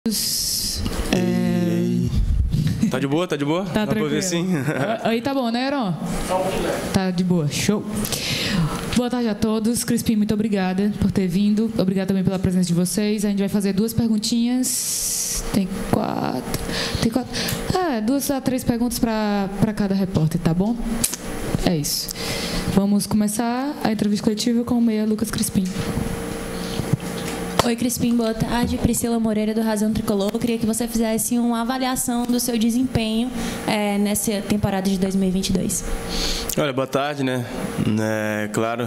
Tá de boa? Tá de boa? Tá tranquilo. Ver, sim? Aí tá bom, né, Heron? Tá de boa, show. Boa tarde a todos. Crispim, muito obrigada por ter vindo. Obrigada também pela presença de vocês. A gente vai fazer duas perguntinhas. Tem quatro. 2 a 3 perguntas para cada repórter, tá bom? É isso. Vamos começar a entrevista coletiva com o meia Lucas Crispim. Oi, Crispim, boa tarde. Priscila Moreira, do Razão Tricolor. Eu queria que você fizesse uma avaliação do seu desempenho nessa temporada de 2022. Olha, boa tarde, né? Claro,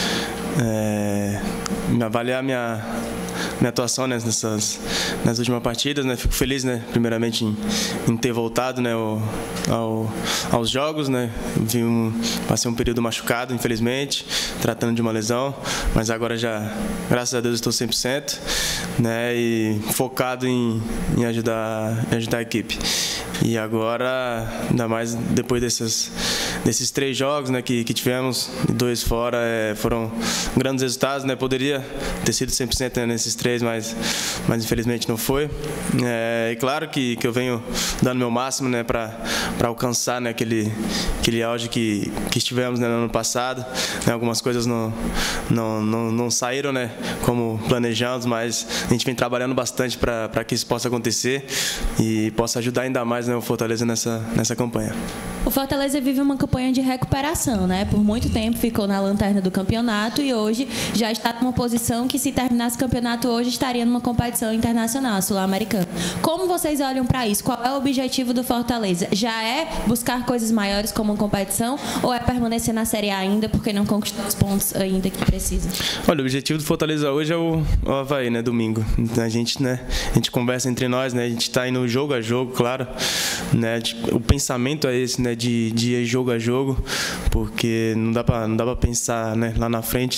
avaliar minha atuação nessas últimas partidas, né? Fico feliz, né? Primeiramente em ter voltado, né? aos jogos, né? Passei um período machucado, infelizmente, tratando de uma lesão, mas agora já, graças a Deus, estou 100%, né? E focado em ajudar a equipe. E agora, ainda mais depois desses 3 jogos, né, que tivemos, 2 fora, foram grandes resultados, né? Poderia ter sido 100%, né, nesses 3, mas infelizmente não foi. E claro que eu venho dando meu máximo, né, para alcançar, né, aquele auge que estivemos, né, no ano passado. Algumas coisas não saíram, né, como planejamos, mas a gente vem trabalhando bastante para que isso possa acontecer e possa ajudar ainda mais, né, o Fortaleza nessa campanha. O Fortaleza vive uma campanha de recuperação, né? Por muito tempo ficou na lanterna do campeonato e hoje já está numa posição que, se terminasse o campeonato hoje, estaria numa competição internacional, sul-americana. Como vocês olham para isso? Qual é o objetivo do Fortaleza? Já é buscar coisas maiores como uma competição ou é permanecer na Série A ainda porque não conquistou os pontos ainda que precisa? Olha, o objetivo do Fortaleza hoje é o Avaí, né? Domingo. A gente conversa entre nós, né? A gente está indo jogo a jogo, claro, né? O pensamento é esse, né? De ir jogo a jogo, porque não dá para pensar, né, lá na frente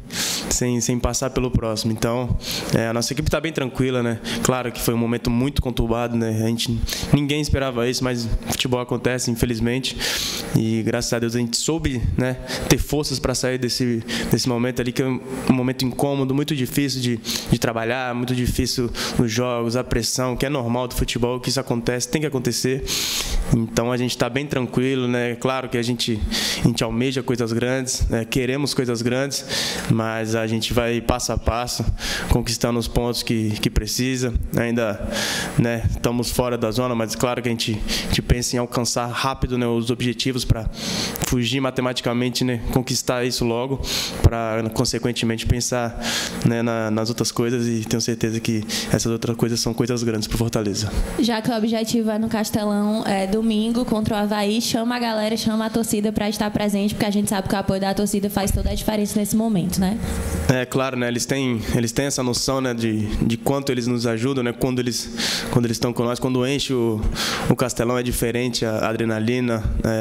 sem passar pelo próximo. Então, a nossa equipe está bem tranquila, né? Claro que foi um momento muito conturbado, né? Ninguém esperava isso, mas futebol acontece, infelizmente. E graças a Deus a gente soube, né, ter forças para sair desse momento ali, que é um momento incômodo, muito difícil de trabalhar, muito difícil nos jogos, a pressão, que é normal do futebol, que isso acontece, tem que acontecer. Então a gente está bem tranquilo, né? Claro que a gente almeja coisas grandes, né? Queremos coisas grandes, mas a gente vai passo a passo, conquistando os pontos que precisa. Ainda, né, estamos fora da zona, mas claro que a gente pensa em alcançar rápido, né, os objetivos para fugir matematicamente, né, conquistar isso logo, para consequentemente pensar, né, nas outras coisas, e tenho certeza que essas outras coisas são coisas grandes para o Fortaleza. Já que o objetivo é no Castelão, domingo contra o Avaí, chama a galera, chama a torcida para estar presente, porque a gente sabe que o apoio da torcida faz toda a diferença nesse momento, né? Claro, né? Eles têm essa noção, né, de quanto eles nos ajudam, né? Quando eles estão com nós, quando enche o Castelão é diferente, a adrenalina,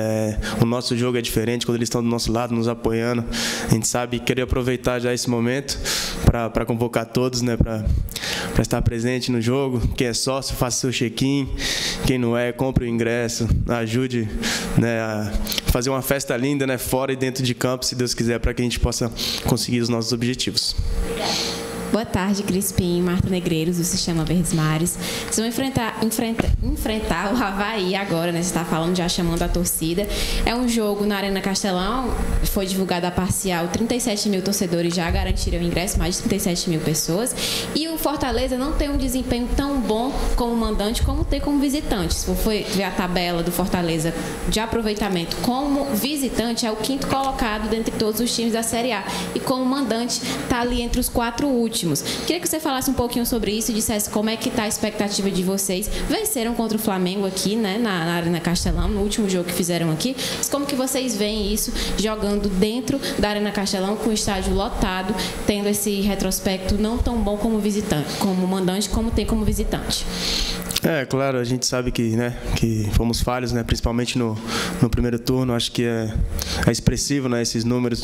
o nosso jogo é diferente quando eles estão do nosso lado, nos apoiando. A gente sabe, querer aproveitar já esse momento para convocar todos, né, para estar presente no jogo. Quem é sócio, faça seu check-in. Quem não é, compre o ingresso, ajude, né, a fazer uma festa linda, né, fora e dentro de campo, se Deus quiser, para que a gente possa conseguir os nossos objetivos. Boa tarde, Crispim, Marta Negreiros, do Sistema Verdes Mares. Vocês vão enfrentar o Avaí agora, né? Você está falando, já chamando a torcida. É um jogo na Arena Castelão, foi divulgada a parcial, 37 mil torcedores já garantiram o ingresso, mais de 37 mil pessoas. E o Fortaleza não tem um desempenho tão bom como mandante, como tem como visitante. Se for ver a tabela do Fortaleza de aproveitamento como visitante, é o 5º colocado dentre todos os times da Série A. E como mandante, está ali entre os 4 últimos. Queria que você falasse um pouquinho sobre isso e dissesse como é que está a expectativa de vocês. Venceram contra o Flamengo aqui, né, na Arena Castelão, no último jogo que fizeram aqui. Mas como que vocês veem isso jogando dentro da Arena Castelão, com o estádio lotado, tendo esse retrospecto não tão bom como visitante, como mandante, como tem como visitante? Claro, a gente sabe que fomos falhos, né, principalmente no primeiro turno. Acho que é expressivo, né, esses números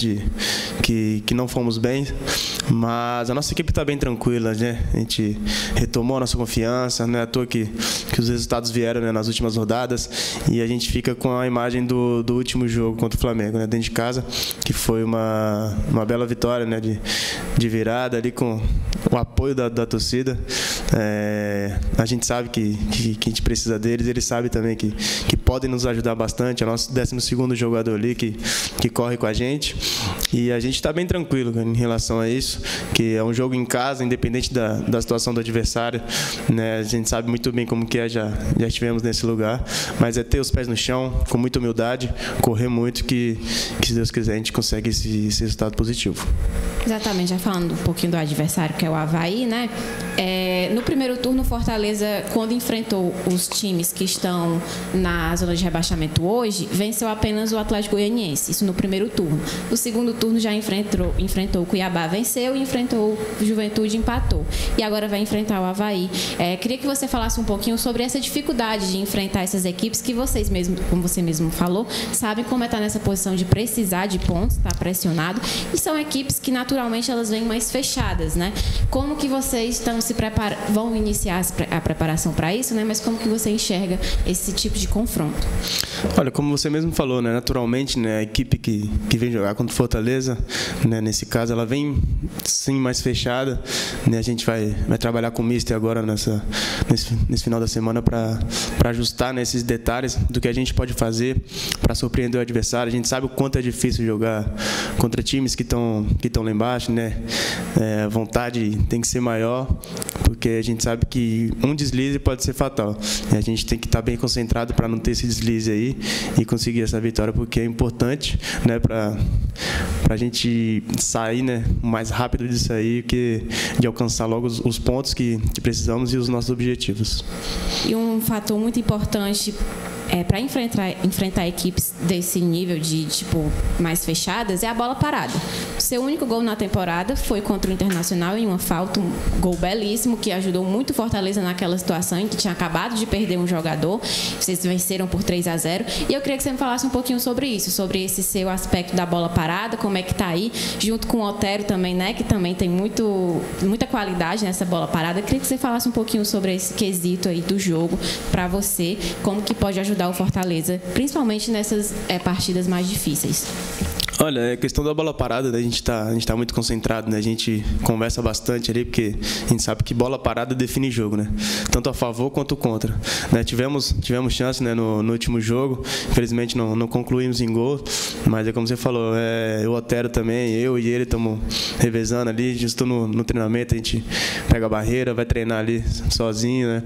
que não fomos bem, mas a nossa equipe está bem tranquila, né? A gente retomou a nossa confiança, não é à toa que os resultados vieram, né, nas últimas rodadas, e a gente fica com a imagem do último jogo contra o Flamengo, né, dentro de casa, que foi uma bela vitória, né, de virada ali, com o apoio da torcida. A gente sabe que a gente precisa deles, eles sabem também que podem nos ajudar bastante. É o nosso 12º jogador ali que corre com a gente. E a gente está bem tranquilo, cara, em relação a isso, que é um jogo em casa, independente da situação do adversário, né? A gente sabe muito bem como que é, já estivemos nesse lugar, mas é ter os pés no chão, com muita humildade, correr muito, que se Deus quiser a gente consegue esse resultado positivo. Exatamente, já falando um pouquinho do adversário, que é o Avaí, né? No primeiro turno, o Fortaleza, quando enfrentou os times que estão na zona de rebaixamento hoje, venceu apenas o Atlético Goianiense, isso no primeiro turno. No segundo turno já enfrentou o Cuiabá, venceu, e enfrentou o Juventude, empatou. E agora vai enfrentar o Avaí. Queria que você falasse um pouquinho sobre essa dificuldade de enfrentar essas equipes que vocês mesmos, como você mesmo falou, sabem como é estar nessa posição de precisar de pontos, estar pressionado, e são equipes que naturalmente elas vêm mais fechadas, né? Como que vocês estão se preparando, vão iniciar a preparação para isso, né? Mas como que você enxerga esse tipo de confronto? Olha, como você mesmo falou, né? Naturalmente, né, a equipe que vem jogar contra o Fortaleza, né, nesse caso, ela vem sim mais fechada, né? A gente vai trabalhar com o Mister agora nesse final da semana para ajustar nesses detalhes do que a gente pode fazer para surpreender o adversário. A gente sabe o quanto é difícil jogar contra times que estão lá embaixo, né? A vontade tem que ser maior, porque a gente sabe que um deslize pode ser fatal. A gente tem que estar bem concentrado para não ter esse deslize aí e conseguir essa vitória, porque é importante, né, para a gente sair, né, mais rápido disso aí, de alcançar logo os pontos que precisamos e os nossos objetivos. E um fator muito importante para enfrentar equipes desse nível de mais fechadas é a bola parada. O seu único gol na temporada foi contra o Internacional em uma falta, um gol belíssimo que ajudou muito o Fortaleza naquela situação em que tinha acabado de perder um jogador. Vocês venceram por 3-0. E eu queria que você me falasse um pouquinho sobre isso, sobre esse seu aspecto da bola parada, como é que está aí, junto com o Otero também, né, que também tem muita qualidade nessa bola parada. Eu queria que você falasse um pouquinho sobre esse quesito aí do jogo para você, como que pode ajudar o Fortaleza, principalmente nessas partidas mais difíceis. Olha, a questão da bola parada, né, a gente tá muito concentrado, né? A gente conversa bastante ali, porque a gente sabe que bola parada define jogo, né? Tanto a favor quanto contra, né? Tivemos chance, né, no último jogo, infelizmente não concluímos em gol, mas é como você falou, o Otero também, eu e ele estamos revezando ali, justo no treinamento a gente pega a barreira, vai treinar ali sozinho, né?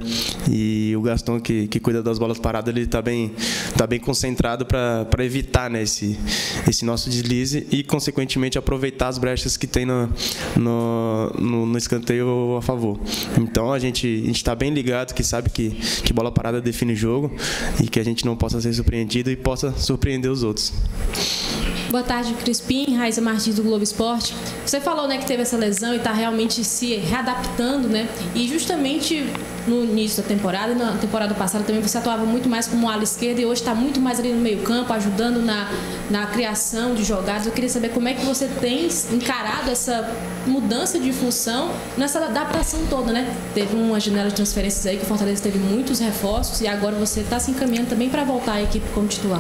E o Gaston que cuida das bolas paradas, ele tá bem concentrado para evitar, né, esse nosso deslize e, consequentemente, aproveitar as brechas que tem no escanteio a favor. Então, a gente está bem ligado, que sabe que bola parada define jogo e que a gente não possa ser surpreendido e possa surpreender os outros. Boa tarde, Crispim, Raíssa Martins do Globo Esporte. Você falou, né, que teve essa lesão e está realmente se readaptando, né? E justamente no início da temporada e na temporada passada também você atuava muito mais como ala esquerda e hoje está muito mais ali no meio campo, ajudando na criação de jogadas. Eu queria saber como é que você tem encarado essa mudança de função nessa adaptação toda, né? Teve uma janela de transferências aí que o Fortaleza teve muitos reforços e agora você está se encaminhando também para voltar à equipe como titular.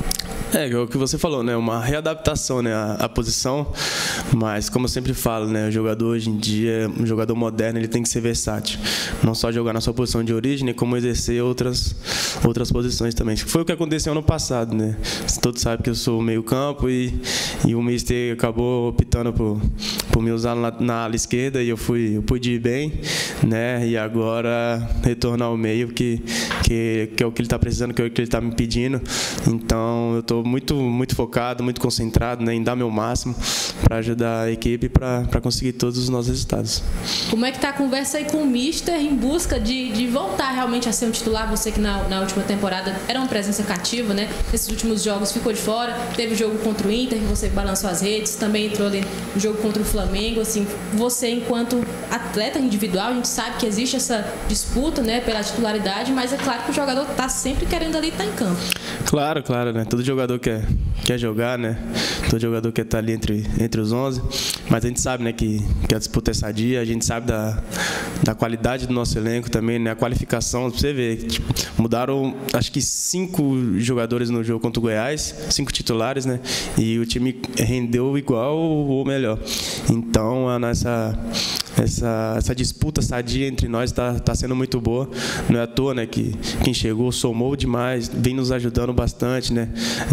É o que você falou, né? Uma readaptação, né, à posição, mas como eu sempre falo, né, o jogador hoje em dia, um jogador moderno, ele tem que ser versátil, não só jogar na sua posição de origem, como exercer outras posições também. Foi o que aconteceu ano passado, né? Todos sabem que eu sou meio campo e o Mister acabou optando por me usar na ala esquerda e eu pude ir bem, né? E agora retornar ao meio, que é o que ele está precisando, que é o que ele está me pedindo. Então eu estou muito focado, muito concentrado, né, em dar meu máximo para ajudar a equipe para conseguir todos os nossos resultados. Como é que está a conversa aí com o Mister em busca de voltar realmente a ser um titular? Você que na última temporada era uma presença cativa, né? Nesses últimos jogos ficou de fora, teve o jogo contra o Inter, que você balançou as redes, também entrou ali no jogo contra o Flamengo. Assim, você enquanto atleta individual, a gente sabe que existe essa disputa, né, pela titularidade, mas é claro que o jogador está sempre querendo ali estar em campo. Claro, né? Todo jogador quer jogar, né? Todo jogador quer estar ali entre os 11, mas a gente sabe, né, que a disputa é sadia, a gente sabe da qualidade do nosso elenco também, né? A qualificação, pra você ver, mudaram acho que 5 jogadores no jogo contra o Goiás, 5 titulares, né? E o time rendeu igual ou melhor. Então a essa disputa sadia entre nós está sendo muito boa. Não é à toa, né, que quem chegou somou demais, vem nos ajudando bastante, né?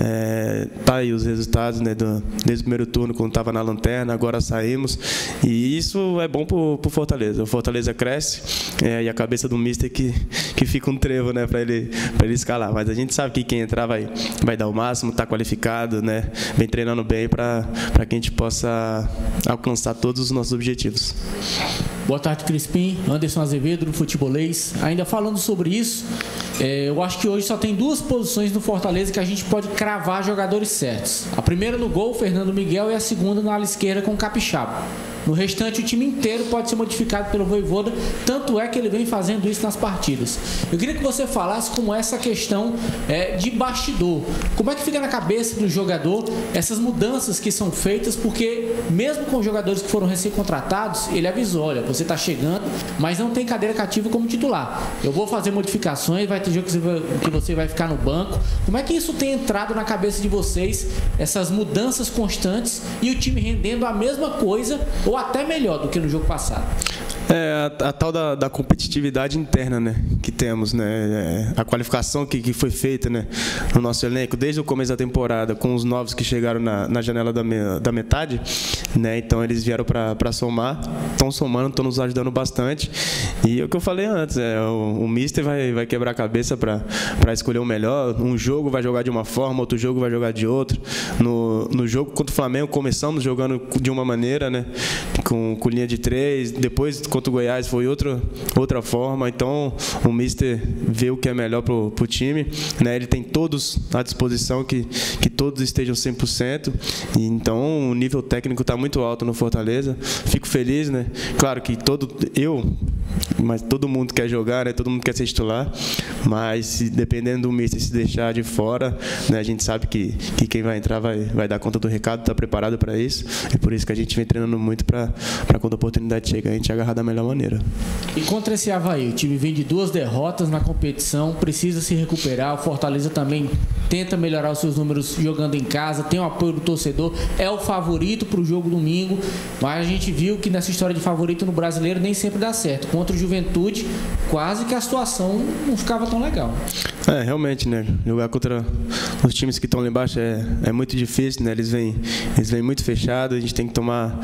Tá aí os resultados, né, desde o primeiro turno, quando estava na lanterna, agora saímos, e isso é bom pro Fortaleza. O Fortaleza cresce, e a cabeça do mister que fica um trevo, né, para ele escalar. Mas a gente sabe que quem entrar vai dar o máximo, está qualificado, né, vem treinando bem para que a gente possa alcançar todos os nossos objetivos. Boa tarde, Crispim. Anderson Azevedo, do Futebolês. Ainda falando sobre isso, eu acho que hoje só tem 2 posições no Fortaleza que a gente pode cravar jogadores certos. A primeira no gol, Fernando Miguel, e a segunda na ala esquerda com Capixaba. No restante, o time inteiro pode ser modificado pelo Vojvoda, tanto é que ele vem fazendo isso nas partidas. Eu queria que você falasse como essa questão de bastidor. Como é que fica na cabeça do jogador essas mudanças que são feitas, porque mesmo com jogadores que foram recém-contratados, ele avisou, olha, você está chegando, mas não tem cadeira cativa como titular. Eu vou fazer modificações, vai ter jogo que você vai ficar no banco. Como é que isso tem entrado na cabeça de vocês, essas mudanças constantes, e o time rendendo a mesma coisa ou até melhor do que no jogo passado? A tal da competitividade interna, né, que temos, né, a qualificação que foi feita, né, no nosso elenco desde o começo da temporada, com os novos que chegaram na janela da metade, né, então eles vieram para somar, estão somando, estão nos ajudando bastante, e é o que eu falei antes, o mister vai quebrar a cabeça para escolher o melhor. Um jogo vai jogar de uma forma, outro jogo vai jogar de outra. No jogo contra o Flamengo começamos jogando de uma maneira, né, com linha de 3, depois contra o Goiás foi outra forma. Então o mister vê o que é melhor pro time, né? Ele tem todos à disposição, que todos estejam 100%, e então o nível técnico está muito alto no Fortaleza. Fico feliz, né? Claro que mas todo mundo quer jogar, né? Todo mundo quer ser titular, mas dependendo do mister se deixar de fora, né? A gente sabe que quem vai entrar vai dar conta do recado, está preparado para isso, e por isso que a gente vem treinando muito para quando a oportunidade chega, a gente agarrar da melhor maneira. E contra esse Avaí, o time vem de 2 derrotas na competição, precisa se recuperar. O Fortaleza também tenta melhorar os seus números jogando em casa, tem o apoio do torcedor, é o favorito para o jogo domingo, mas a gente viu que nessa história de favorito no Brasileiro nem sempre dá certo. Contra o Juventude, quase que a situação não ficava tão legal. Realmente, né? Jogar contra os times que estão lá embaixo é muito difícil, né? Eles vêm muito fechados, a gente tem que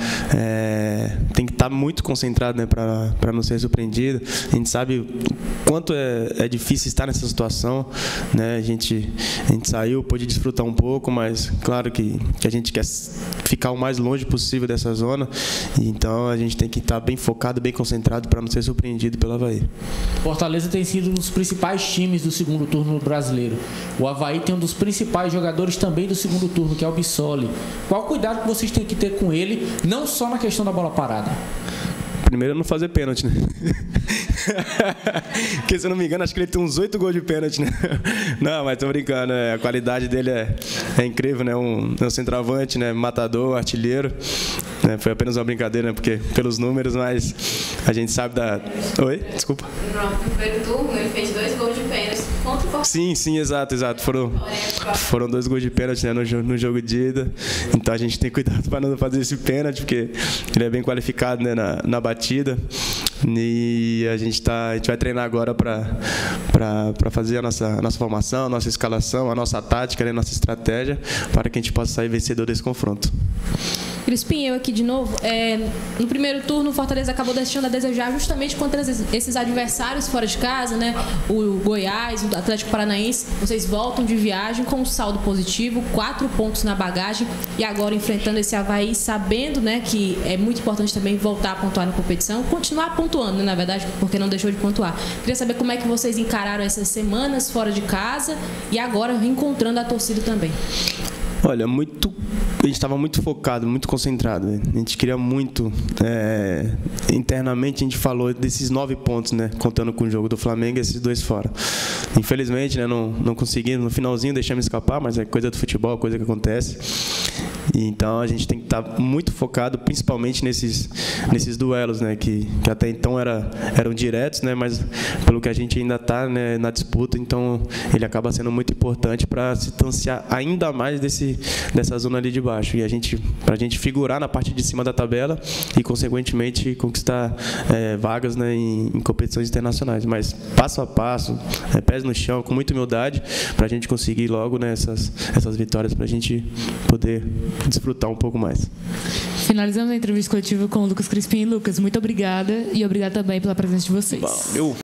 tem que estar muito concentrado, né, para não ser surpreendido. A gente sabe o quanto é difícil estar nessa situação, né? A gente saiu, pôde desfrutar um pouco, mas claro que a gente quer ficar o mais longe possível dessa zona, e então a gente tem que estar bem focado, bem concentrado para não ser surpreendido pelo Avaí. Fortaleza tem sido um dos principais times do segundo turno no Brasileiro. O Avaí tem um dos principais jogadores também do segundo turno, que é o Bissoli. Qual o cuidado que vocês têm que ter com ele, não só na questão da bola parada? Primeiro, não fazer pênalti, né? Porque, se eu não me engano, acho que ele tem uns 8 gols de pênalti, né? Não, mas tô brincando, né? A qualidade dele é incrível, né? Um centroavante, né? Matador, artilheiro, né? Foi apenas uma brincadeira, né? Porque pelos números, mas a gente sabe da... Oi? Desculpa. No primeiro turno, ele fez 2 gols de pênalti contra o Fortaleza. Sim, exato. Foram 2 gols de pênalti, né? No jogo de ida. Então a gente tem cuidado para não fazer esse pênalti, porque ele é bem qualificado, né? Na batida. E a gente vai treinar agora para fazer a nossa formação, a nossa escalação, a nossa tática, né, a nossa estratégia, para que a gente possa sair vencedor desse confronto. Crispim, eu aqui de novo. No primeiro turno, o Fortaleza acabou deixando a desejar justamente contra esses adversários fora de casa, né? O Goiás, o Atlético Paranaense. Vocês voltam de viagem com um saldo positivo, 4 pontos na bagagem, e agora enfrentando esse Avaí, sabendo, né, que é muito importante também voltar a pontuar na competição, continuar pontuando, né, na verdade, porque não deixou de pontuar. Queria saber como é que vocês encararam essas semanas fora de casa e agora reencontrando a torcida também. Olha, a gente estava muito focado, muito concentrado, né? A gente queria muito, internamente a gente falou desses 9 pontos, né? Contando com o jogo do Flamengo e esses 2 fora. Infelizmente, né? Não conseguimos, no finalzinho deixamos escapar, mas é coisa do futebol, coisa que acontece. E então a gente tem que estar muito focado, principalmente nesses duelos, né, que até então eram diretos, né, mas pelo que a gente ainda está, né, na disputa, então ele acaba sendo muito importante para se distanciar ainda mais dessa zona ali de baixo. E para a gente figurar na parte de cima da tabela e, consequentemente, conquistar vagas, né, em competições internacionais. Mas passo a passo, pés no chão, com muita humildade, para a gente conseguir logo, né, essas vitórias, para a gente poder desfrutar um pouco mais. Finalizamos a entrevista coletiva com o Lucas Crispim. Lucas, muito obrigada e obrigada também pela presença de vocês. Valeu.